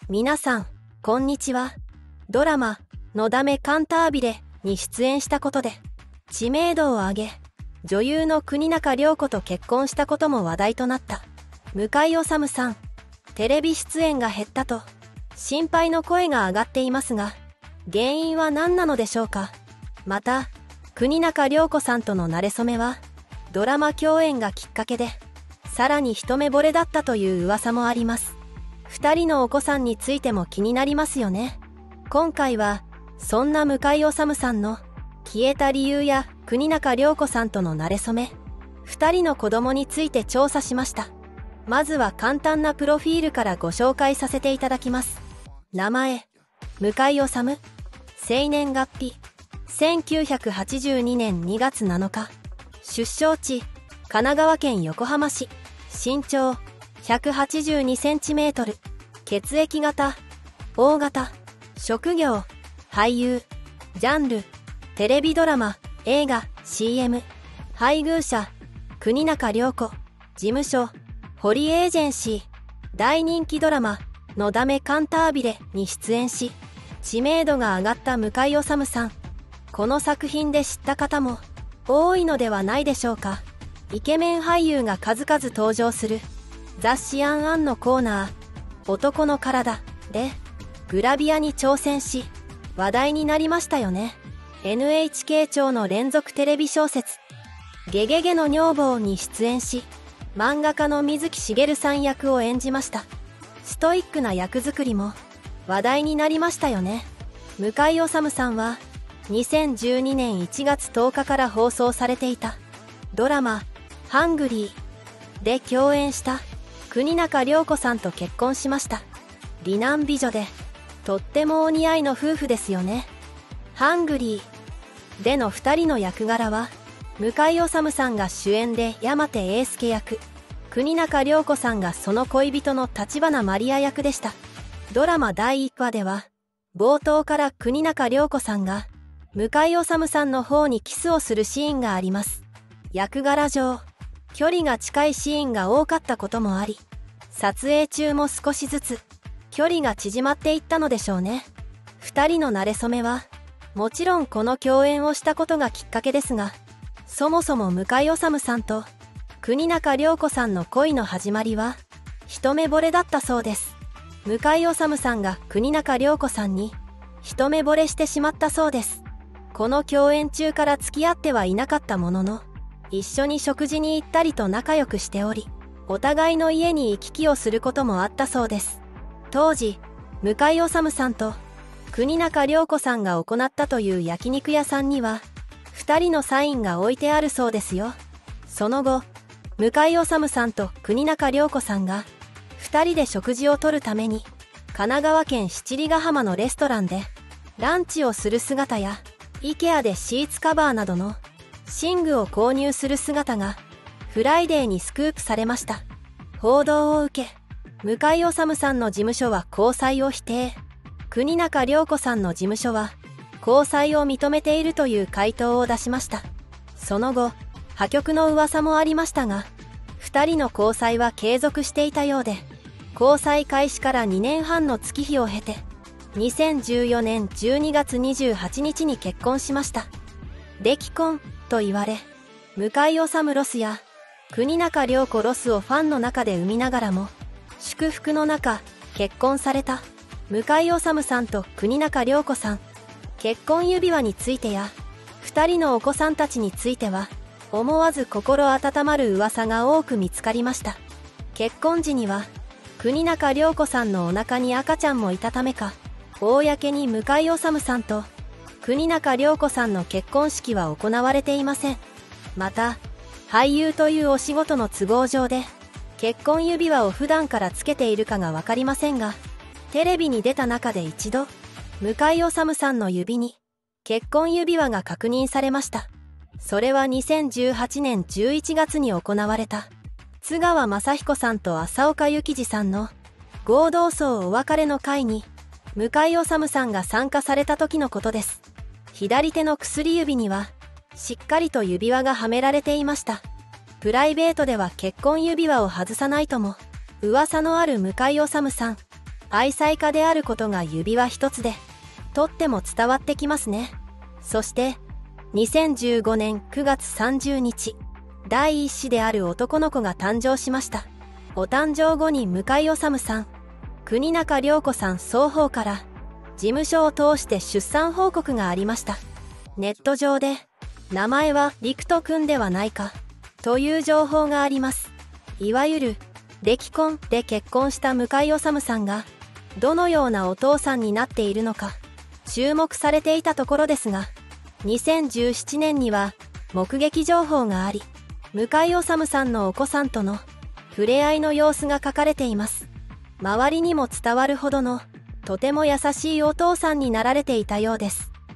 皆さん、こんにちは。ドラマ、のだめカンタービレに出演したことで、知名度を上げ、女優の国中涼子と結婚したことも話題となった、向井理さん。テレビ出演が減ったと、心配の声が上がっていますが、原因は何なのでしょうか。また、国中涼子さんとの馴れ初めは、ドラマ共演がきっかけで、さらに一目惚れだったという噂もあります。2人のお子さんについても気になりますよね。今回はそんな向井理さんの消えた理由や国中涼子さんとの馴れ初め、2人の子供について調査しました。まずは簡単なプロフィールからご紹介させていただきます。名前、向井理。生年月日、1982年2月7日。出生地、神奈川県横浜市。身長、182センチメートル。血液型、O 型。職業、俳優。ジャンル、テレビドラマ、映画、CM。配偶者、国中涼子。事務所、堀エージェンシー。大人気ドラマ、のだめカンタービレに出演し、知名度が上がった向井理さん。この作品で知った方も多いのではないでしょうか。イケメン俳優が数々登場する雑誌アンのコーナー、男の体でグラビアに挑戦し話題になりましたよね。 NHK 調の連続テレビ小説ゲゲゲの女房に出演し、漫画家の水木しげるさん役を演じました。ストイックな役作りも話題になりましたよね。向井理さんは2012年1月10日から放送されていたドラマハングリーで共演した国中涼子さんと結婚しました。美男美女でとってもお似合いの夫婦ですよね。ハングリーでの2人の役柄は、向井理さんが主演で山手英介役、国中涼子さんがその恋人の橘マリア役でした。ドラマ第1話では冒頭から国中涼子さんが向井理さんの方にキスをするシーンがあります。役柄上距離が近いシーンが多かったこともあり、撮影中も少しずつ距離が縮まっていったのでしょうね。2人の馴れ初めはもちろんこの共演をしたことがきっかけですが、そもそも向井理さんと国中涼子さんの恋の始まりは一目惚れだったそうです。向井理さんが国中涼子さんに一目惚れしてしまったそうです。この共演中から付き合ってはいなかったものの、一緒に食事に行ったりと仲良くしており、お互いの家に行き来をすることもあったそうです。当時、向井理さんと国中涼子さんが行ったという焼肉屋さんには、2人のサインが置いてあるそうですよ。その後、向井理さんと国中涼子さんが、2人で食事をとるために、神奈川県七里ヶ浜のレストランで、ランチをする姿や、IKEA でシーツカバーなどの寝具を購入する姿がフライデーにスクープされました。報道を受け、向井理さんの事務所は交際を否定、国中涼子さんの事務所は交際を認めているという回答を出しました。その後、破局の噂もありましたが、2人の交際は継続していたようで、交際開始から2年半の月日を経て、2014年12月28日に結婚しました。で既婚と言われ、向井理ロスや国中涼子ロスをファンの中で生みながらも、祝福の中結婚された向井理さんと国中涼子さん。結婚指輪についてや2人のお子さんたちについては、思わず心温まる噂が多く見つかりました。結婚時には国中涼子さんのお腹に赤ちゃんもいたためか、公に向井理さんと国中涼子さんの結婚式は行われていません。また、俳優というお仕事の都合上で結婚指輪を普段からつけているかが分かりませんが、テレビに出た中で一度向井理さんの指に結婚指輪が確認されました。それは2018年11月に行われた津川雅彦さんと浅岡幸二さんの合同葬お別れの会に向井理さんが参加された時のことです。左手の薬指にはしっかりと指輪がはめられていました。プライベートでは結婚指輪を外さないとも噂のある向井理さん。 愛妻家であることが指輪一つでとっても伝わってきますね。そして2015年9月30日、第一子である男の子が誕生しました。お誕生後に向井理さん、国中涼子さん双方から事務所を通して出産報告がありました。ネット上で名前は陸斗くんではないかという情報があります。いわゆる歴婚で結婚した向井理さんがどのようなお父さんになっているのか注目されていたところですが、2017年には目撃情報があり、向井理さんのお子さんとの触れ合いの様子が書かれています。周りにも伝わるほどのとても優しいお父さんになられていたようです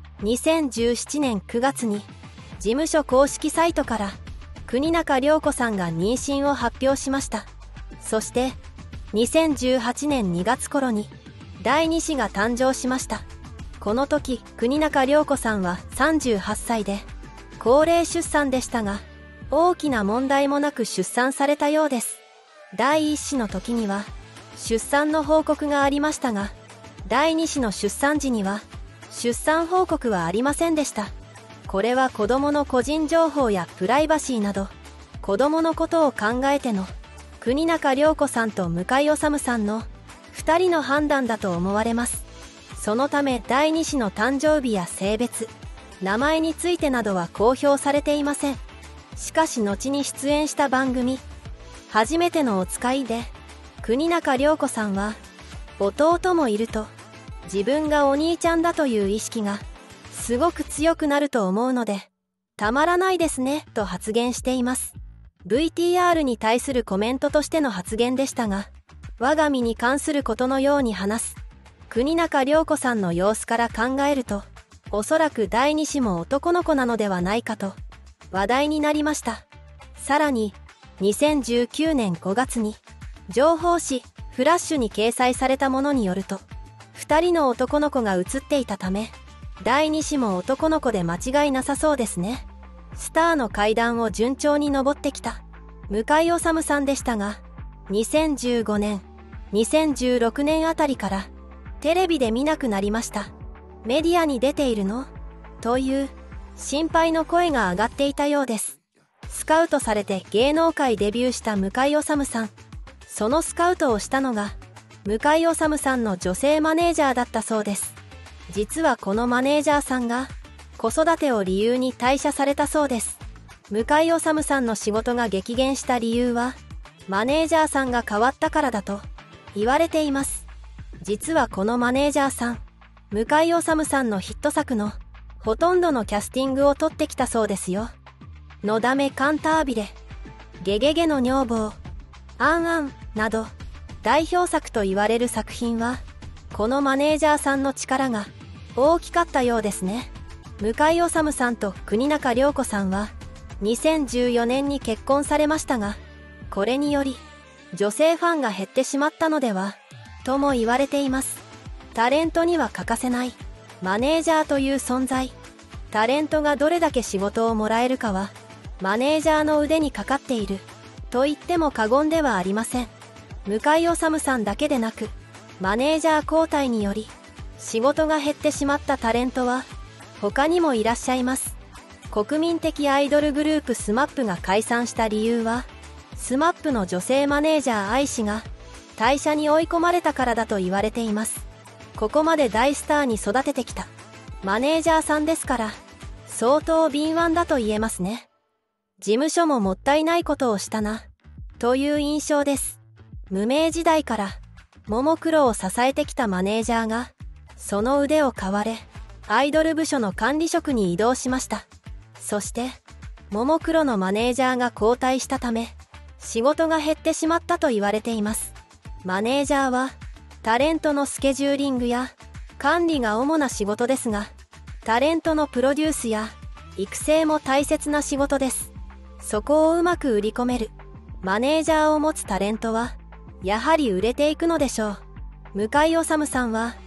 。2017年9月に事務所公式サイトから国中涼子さんが妊娠を発表しました。そして2018年2月頃に第2子が誕生しました。この時国中涼子さんは38歳で高齢出産でしたが、大きな問題もなく出産されたようです。第1子の時には出産の報告がありましたが、第2子の出産時には出産報告はありませんでした。これは子供の個人情報やプライバシーなど子供のことを考えての国中涼子さんと向井理さんの2人の判断だと思われます。そのため第2子の誕生日や性別、名前についてなどは公表されていません。しかし後に出演した番組「初めてのおつかい」で国中涼子さんは、弟もいると自分がお兄ちゃんだという意識がすごく強くなると思うのでたまらないですねと発言しています。 VTR に対するコメントとしての発言でしたが、我が身に関することのように話す国中涼子さんの様子から考えると、おそらく第2子も男の子なのではないかと話題になりました。さらに2019年5月に情報誌フラッシュに掲載されたものによると、2人の男の子が写っていたため第2子も男の子で間違いなさそうですね。スターの階段を順調に登ってきた向井理さんでしたが、2015年2016年あたりからテレビで見なくなりました。メディアに出ているのという心配の声が上がっていたようです。スカウトされて芸能界デビューした向井理さん、そのスカウトをしたのが向井理さんの女性マネージャーだったそうです。実はこのマネージャーさんが子育てを理由に退社されたそうです。向井理さんの仕事が激減した理由はマネージャーさんが変わったからだと言われています。実はこのマネージャーさん、向井理さんのヒット作のほとんどのキャスティングを取ってきたそうですよ。のだめカンタービレ、ゲゲゲの女房、アンアンなど代表作と言われる作品はこのマネージャーさんの力が大きかったようですね。向井理さんと国中涼子さんは2014年に結婚されましたが、これにより女性ファンが減ってしまったのではとも言われています。タレントには欠かせないマネージャーという存在。タレントがどれだけ仕事をもらえるかはマネージャーの腕にかかっていると言っても過言ではありません。向井理さんだけでなくマネージャー交代により仕事が減ってしまったタレントは他にもいらっしゃいます。国民的アイドルグループ SMAP が解散した理由は SMAP の女性マネージャー愛氏が退社に追い込まれたからだと言われています。ここまで大スターに育ててきたマネージャーさんですから相当敏腕だと言えますね。事務所ももったいないことをしたなという印象です。無名時代からももクロを支えてきたマネージャーがその腕を買われアイドル部署の管理職に移動しました。そしてももクロのマネージャーが交代したため仕事が減ってしまったと言われています。マネージャーはタレントのスケジューリングや管理が主な仕事ですが、タレントのプロデュースや育成も大切な仕事です。そこをうまく売り込めるマネージャーを持つタレントはやはり売れていくのでしょう。向井理さんは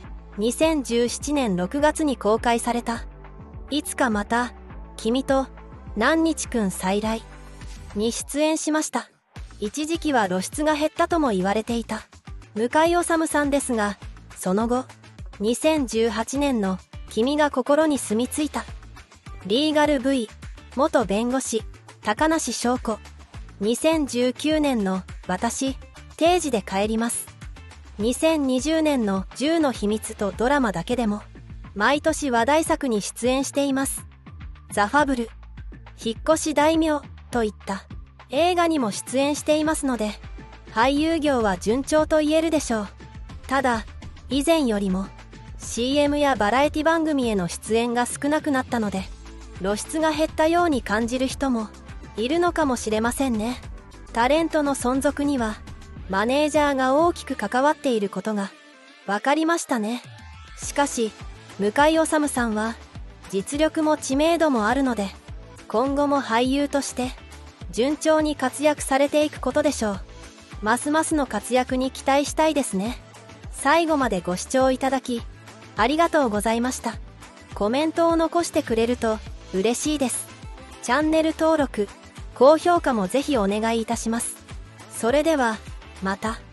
2017年6月に公開されたいつかまた君と何日くん再来に出演しました。一時期は露出が減ったとも言われていた向井理さんですが、その後、2018年の君が心に住み着いた。リーガル V、元弁護士、高梨翔子。2019年の私、定時で帰ります。2020年の10の秘密とドラマだけでも、毎年話題作に出演しています。ザ・ファブル、引っ越し大名といった映画にも出演していますので、俳優業は順調と言えるでしょう。ただ、以前よりも CM やバラエティ番組への出演が少なくなったので、露出が減ったように感じる人もいるのかもしれませんね。タレントの存続にはマネージャーが大きく関わっていることが分かりましたね。しかし向井理さんは実力も知名度もあるので、今後も俳優として順調に活躍されていくことでしょう。ますますの活躍に期待したいですね。最後までご視聴いただきありがとうございました。コメントを残してくれると嬉しいです。チャンネル登録、高評価もぜひお願いいたします。それではまた。